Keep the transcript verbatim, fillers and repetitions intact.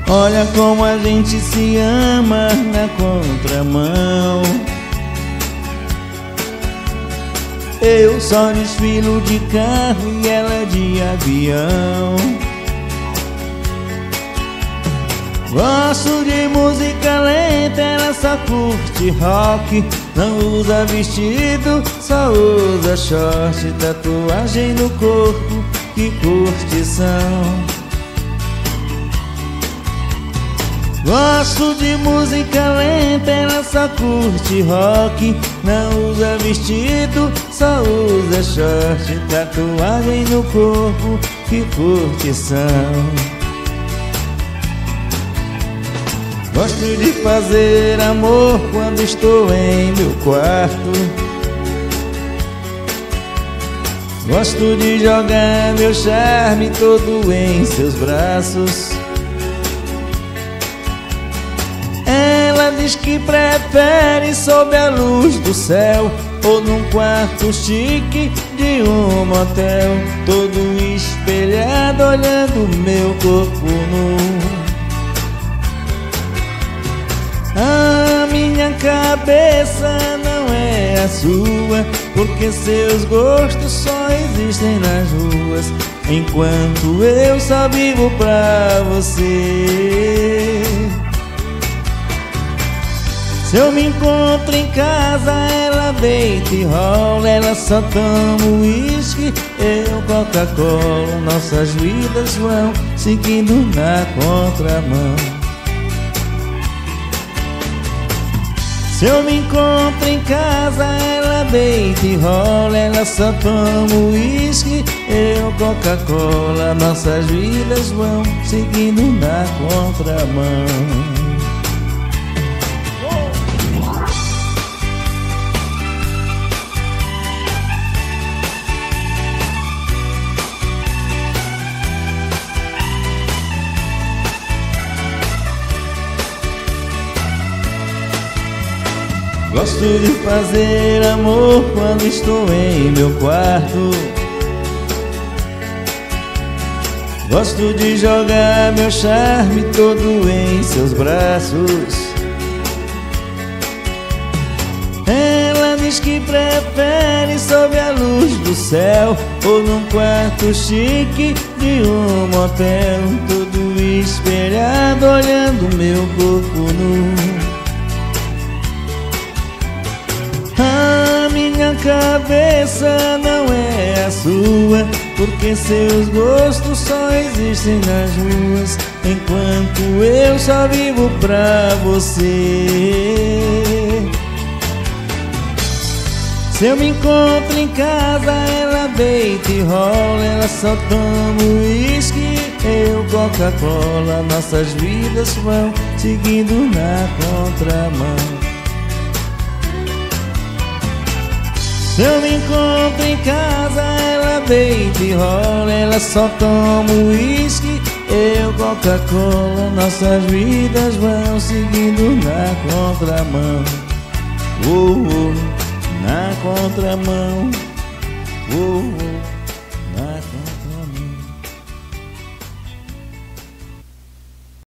Olha como a gente se ama na contramão. Eu só desfilo de carro e ela de avião. Gosto de música lenta, ela só curte rock. Não usa vestido, só usa short. Tatuagem no corpo, que curtição. Gosto de música lenta, ela só curte rock. Não usa vestido, só usa short. Tatuagem no corpo, que curtição. Gosto de fazer amor quando estou em meu quarto. Gosto de jogar meu charme todo em seus braços. Ela diz que prefere sob a luz do céu ou num quarto chique de um motel, todo espelhado olhando meu corpo nu. A minha cabeça não é a sua, porque seus gostos só existem nas ruas, enquanto eu só vivo pra você. Se eu me encontro em casa, ela deita e rola. Ela só toma uísque, eu Coca-Cola. Nossas vidas vão seguindo na contramão. Se eu me encontro em casa, ela deita e rola. Ela só toma uísque, eu Coca-Cola. Nossas vidas vão seguindo na contramão. Gosto de fazer amor quando estou em meu quarto. Gosto de jogar meu charme todo em seus braços. Ela diz que prefere sob a luz do céu ou num quarto chique de um motel, todo espelhado olhando meu corpo nu. A minha cabeça não é a sua, porque seus gostos só existem nas ruas, enquanto eu só vivo pra você. Se eu me encontro em casa, ela deita e rola. Ela só toma uísque, eu Coca-Cola. Nossas vidas vão seguindo na contramão. Se eu me encontro em casa, ela deita e rola. Ela só toma uísque, eu Coca-Cola. Nossas vidas vão seguindo na contramão. Oh, oh, na contramão. Oh, oh.